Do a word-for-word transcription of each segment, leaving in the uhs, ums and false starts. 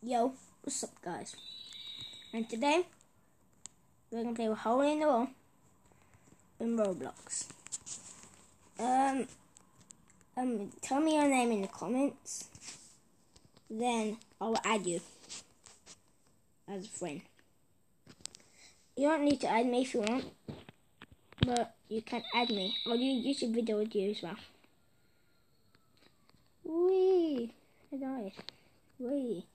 Yo, what's up guys? And today, we're gonna play a hole in the wall in Roblox. Um, um, tell me your name in the comments, then I'll add you as a friend. You don't need to add me if you want, but you can add me. I'll do a YouTube video with you as well. Wee, I died. Wee.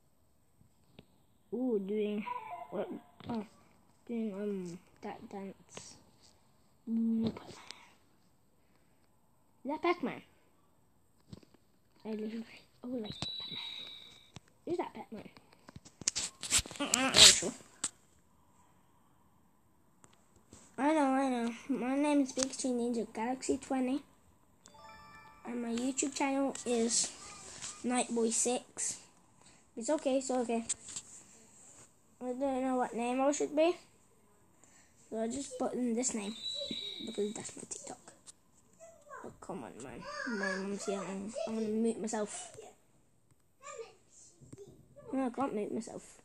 Ooh, doing what? Oh, doing um that dance. Is that Pac-Man? I literally, oh, like Pac-Man. Is that Pac-Man? I'm not really sure. I know, I know. My name is Big Screen Ninja Galaxy twenty, and my YouTube channel is Nightboy six. It's okay, it's okay. I don't know what name I should be, so I just put in this name because that's my TikTok. Oh, come on, man. My mom's yelling. I'm gonna mute myself. No, I can't mute myself.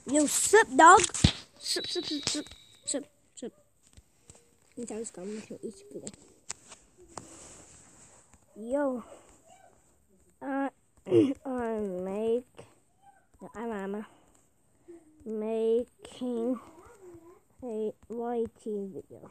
You sup, dog? Sup, sup, sup, sup, sup, sup. And I was going to eat today. Yo. Uh, I make. I'm Mama. Making a Y T video.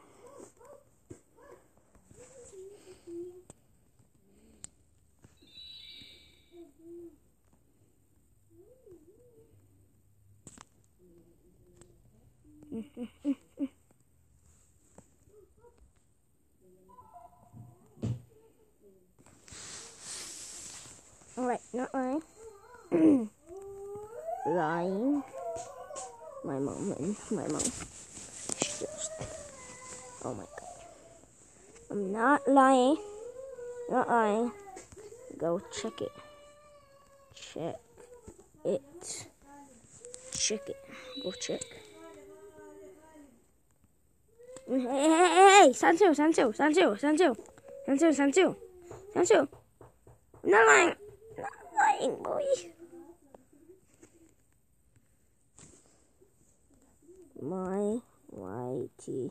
Alright, not lying. Lying. My mom and my mom. Just, oh my god. I'm not lying. Not lying. Go check it. Check it. Check it. Go check. Hey, hey, hey, hey! Stand still, stand still, stand still, stand still. Stand still, stand still. Stand still. I'm not lying. I'm not lying, boy. My Y T.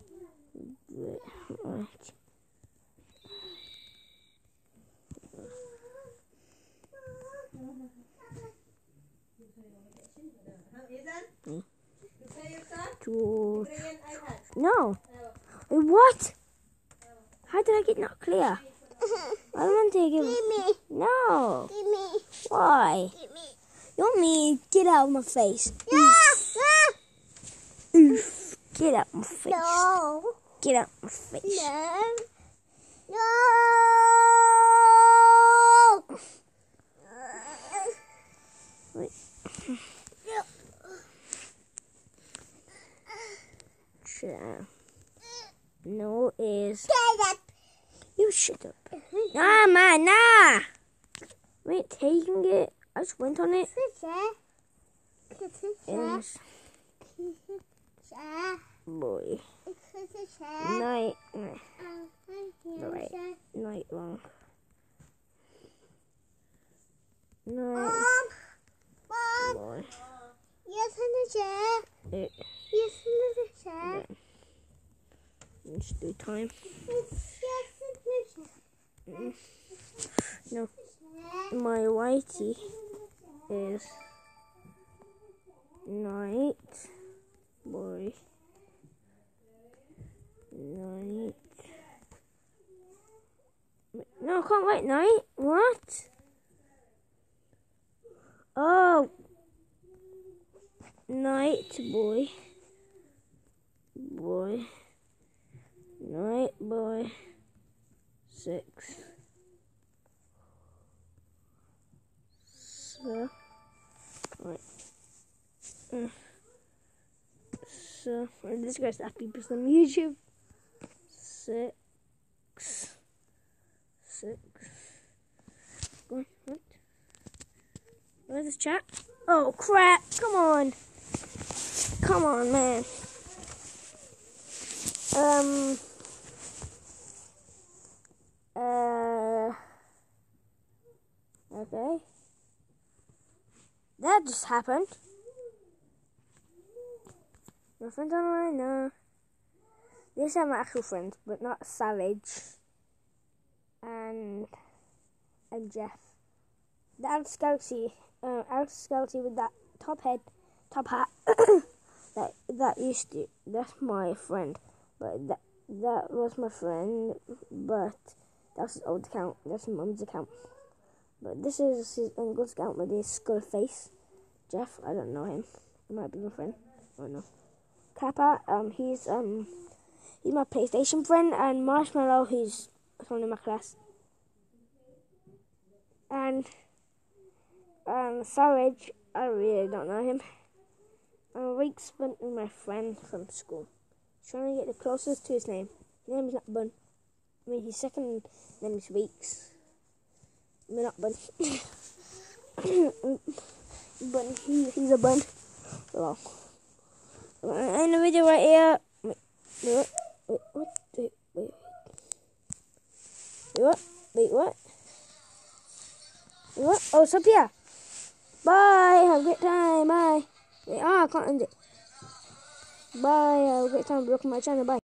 To no. Wait, what? How did I get not clear? I don't want to give me. No. Give me. Why? Give me. You want me? Get out of my face. Yeah. Oof. Get out of my face. No. Get out of my face. No. No. Wait. Sure. No is. Shut up. You shut up. Nah, man, nah. Wait, taking it. I just went on it. Is boy. Night. Right. Night long. Night. Mom. Boy. Yes, in the chair. It. Yes, in the chair. Let's do time. Mm. No. My Y T is night. Boy. Night. No, I can't wait. Night? What? Oh. Night boy. Boy. Night boy. Six. So. Right. Uh, so. I'm just going to start people on YouTube. Six. Six. What? Where's this chat? Oh crap! Come on! Come on, man. Um. Uh. Okay. That just happened. My friends online? No. These are my actual friends, but not Savage and and Jeff. The Alex Galaxy, uh, Alex Galaxy with that top head, top hat. that that used to. That's my friend, but that that was my friend, but that's his old account. That's his mum's account. But this is his uncle's account with his skull face. Jeff, I don't know him. He might be my friend. I don't know. Kappa, um, he's um, he's my PlayStation friend, and Marshmallow, he's someone in my class. And um, Savage, I really don't know him. I'm a week spent with my friend from school, trying to get the closest to his name. His name is not Bun. I mean, his second name is Weeks. I mean, not Bun. But he, he's a bun. Well, I end the video right here. Wait, wait, wait, what? Wait, wait, wait, what? Wait, what? Wait, what? Oh, it's up here. Bye. Have a great time. Bye. Wait, ah, I can't end it. Bye. Have a great time. Welcome to my channel. Bye.